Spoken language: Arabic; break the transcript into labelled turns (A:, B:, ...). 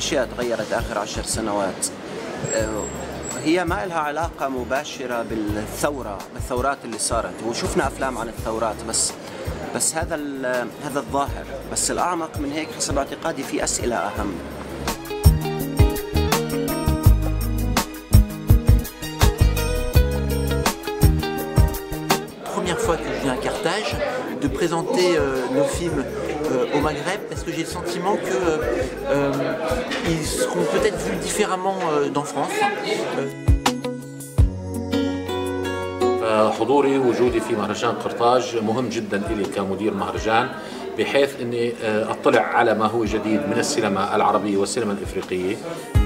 A: أشياء تغيرت آخر 10 سنوات. هي ما لها علاقة مباشرة بالثورات اللي صارت، وشفنا أفلام عن الثورات، بس هذا الظاهر. بس الأعمق من هيك حسب اعتقادي في أسئلة أهم.
B: Première fois que je viens à Carthage, de présenter nos films au Maghreb, parce que j'ai le sentiment qu'ils seront peut-être vus différemment dans France.
C: حضوري ووجودي في مهرجان قرطاج مهم جدا لي كمدير مهرجان، بحيث اني اطلع على ما هو جديد من السينما العربية والسينما الافريقية.